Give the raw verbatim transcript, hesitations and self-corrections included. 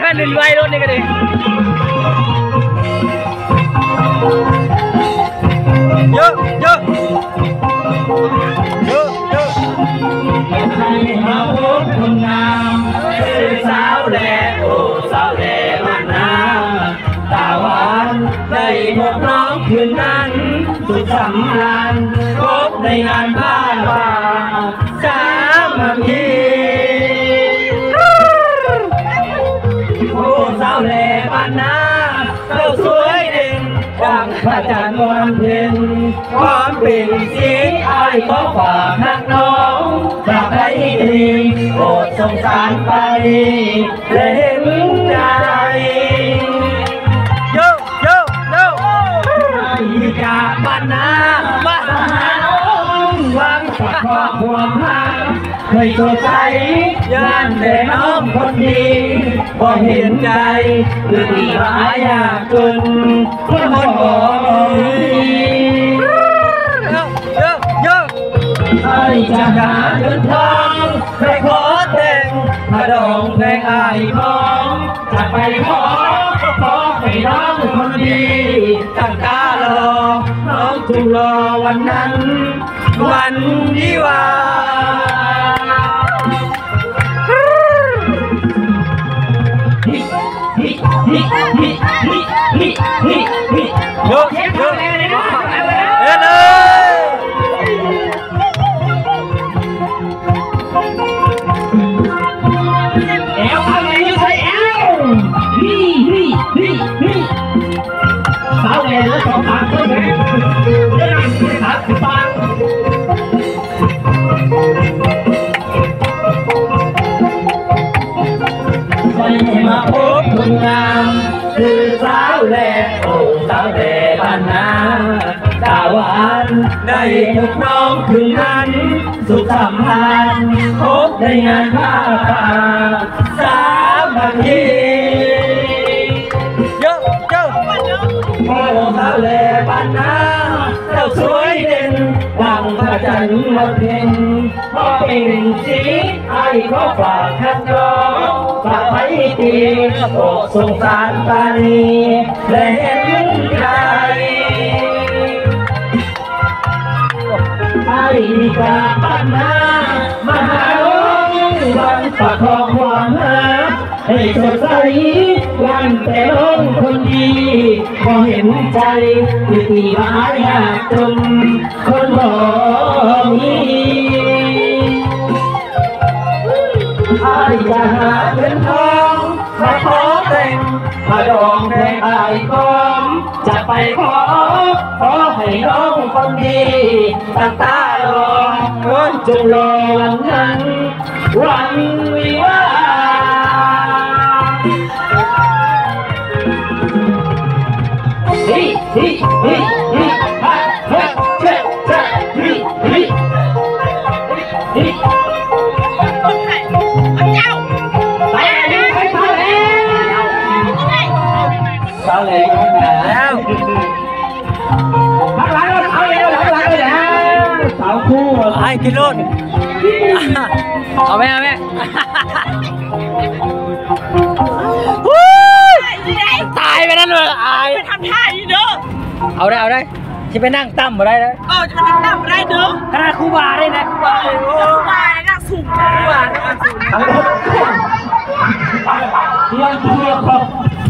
กันเดินไวรถนี่ก็ดีเยอะเยอะเยอะเยอะให้มาพบคนงามเป็นสาวแหล่โอ้สาวแหล่มันนาตาหวานได้พบน้องคืนนั้นสุดสำราญพบในงานบ้านป่าสามัคคีโอ้สาวแหล่บ้านนาเจ้าสวยเด่นดังพระจันทร์วันเพ็ญความเป็นสีไอ้ก็ฝากนักน้องฝากให้ดีโปรดสงสารไปและเห็นใจโยโยโยให้จากบ้านนามาหาน้องวางฝักความความรักเคยตัวใจย่านแต่น้องคนดีก็เห็นใจหรือที่หายากจนคนคนบ่มีเยอะเยอะให้จะหาเงินทองไปขอแต่งพระดองแพงอายมองจะไปขอขอให้น้องคนดีตั้งตารอน้องจุรอวันนั้นวันวิวาฮิฮิฮิฮิฮิฮิฮิฮิโยกโยกเอ็นเลยเอวทำไมอยู่ใส่เอวฮิฮิฮิฮิสาวแหล่และสองปากตัวแดงเดินสามสิบบาทให้มาพบคนงามคือสาวแหล่โอ้สาวแหล่บ้านนาตาหวานได้พบน้องคืนนั้นสุขสัมพันธ์พบในงานผ้าป่าสามัคคีเยอะเยอะโอ้สาวแหล่บ้านนาเจ้าสวยเด่นดังพระจันทร์วันเพ็ญพอเป็นสีไอ้ก็ฝากขัดน้องฝากไว้ดีโปรดสงสารปานีและเห็นใจไอ้กาบ้านนามาหาน้องวันฝากของความรักให้สดใสวันแต่น้องคนดีพอเห็นใจที่ที่หายากจนคนบ่มีไอ้จะหาเงินทองมาขอแต่งมาดองแพงไอ้ก้อมจะไปขอขอให้น้องคนดีตั้งตารอจงรอวันนั้นวันวิวาฮิฮิฮิฮิฮ่าฮ่าเช่เช่ฮิฮิฮิสาวแหล่คนหนาแล้วพักหลังเราเอาเลยหลังหลังเลยนะสาวคู่ไอ้กินรถเอาไหมเอาไหมตายไปนั่นเลยอายไปทำท่าอีเด้อเอาได้เอาได้ที่ไปนั่งตั้มมาได้เลยเออจะไปนั่งตั้มมาได้เด้อขนาดครูบาได้นะครูบาครูบาได้นั่งสูงครูบาได้นั่งสูงเที่ยงเที่ยงครับ